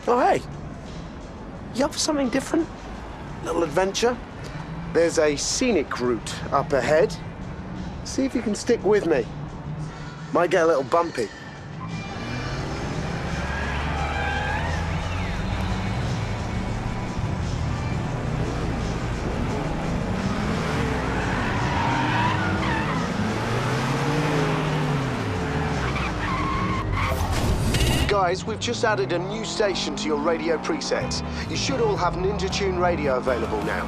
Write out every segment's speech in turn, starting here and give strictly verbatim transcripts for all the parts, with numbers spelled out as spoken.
Oh, hey. You up for something different? Little adventure? There's a scenic route up ahead. See if you can stick with me. Might get a little bumpy. Guys, we've just added a new station to your radio presets. You should all have Ninja Tune radio available now.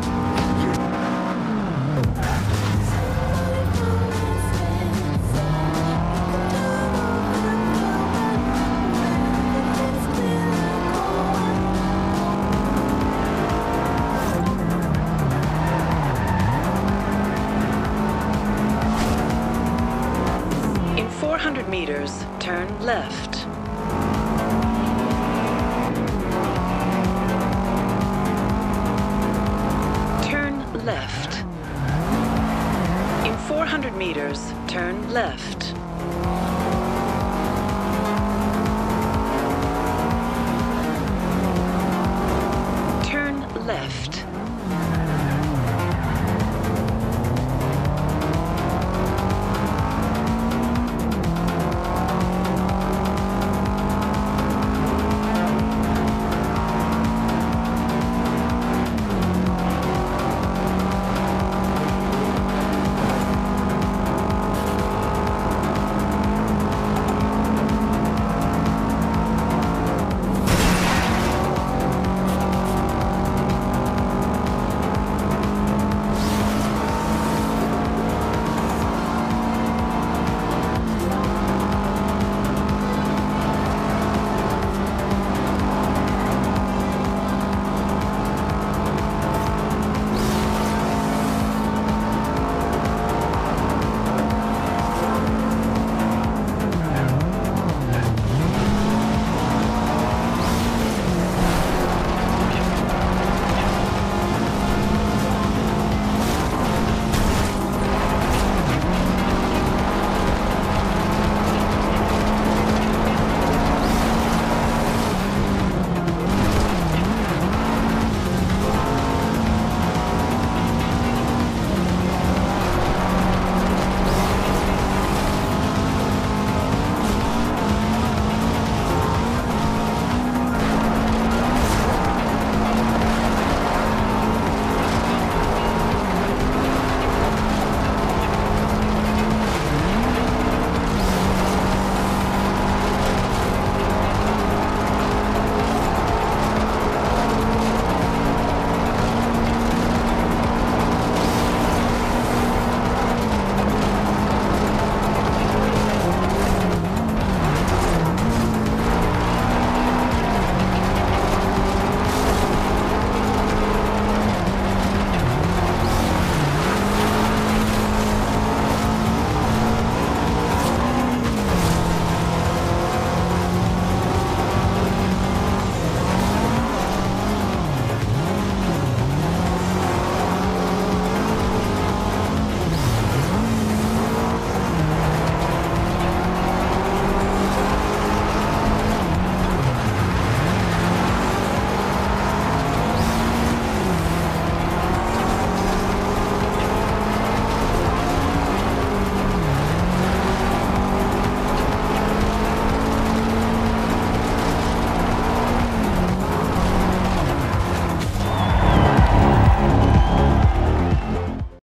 In four hundred meters, turn left. Left. In four hundred meters, turn left.